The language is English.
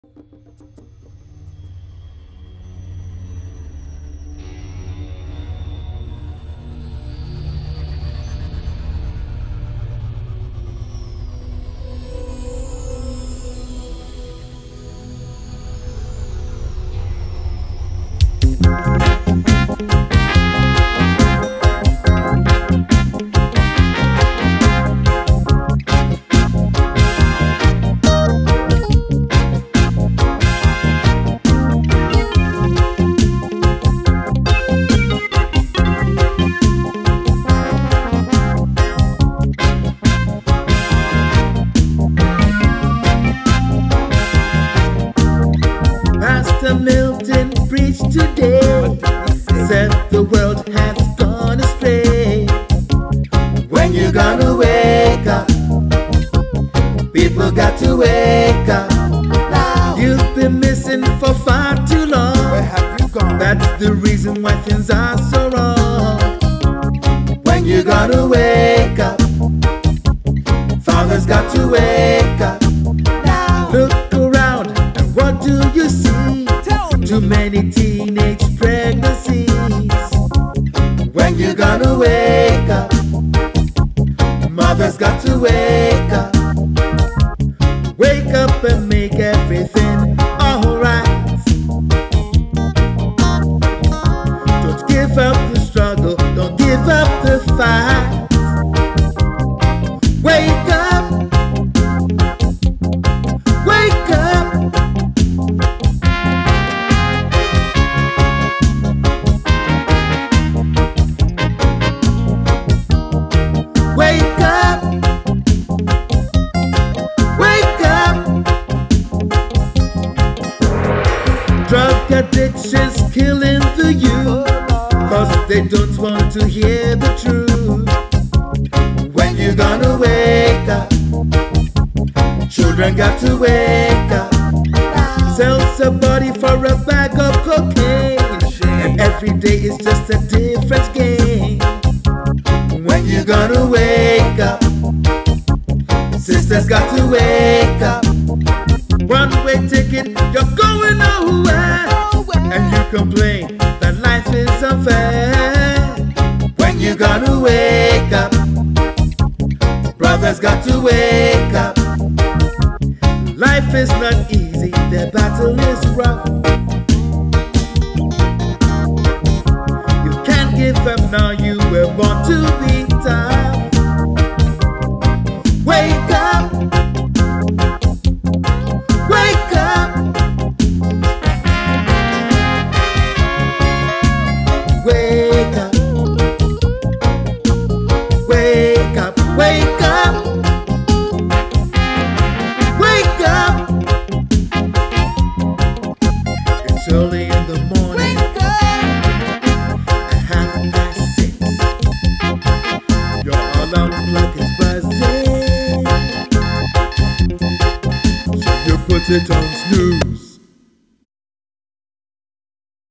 Milton preached today, said the world has gone astray. When you gonna wake up? People got to wake up now. You've been missing for far too long. Where have you gone? That's the reason why things are so wrong. When you gonna wake up? Fathers got to wake up now. Look around and what do you see? Too many teenage pregnancies. When you gonna wake up? Mothers got to wake up. Wake up and make everything alright. Don't give up the struggle, don't give up the fight. Wake up, wake up. Wake up, wake up. Drug addiction's killing the youth, cause they don't want to hear the truth. When you gonna wake up? Children got to wake up. Sells a body for a bag of cocaine, and every day is just a different game. When you gonna wake up? Sisters got to wake up. One-way ticket, you're going nowhere, and you complain that life is unfair. When you gonna wake up? Brothers got to wake up. Life is not easy, the battle is rough. You can't give up now, you were born to be tough. Wake up, wake up, wake up, wake up, wake up, wake up. It's early in the morning. Wake up. At 6:30. Your alarm clock is buzzing, so you put it on snooze.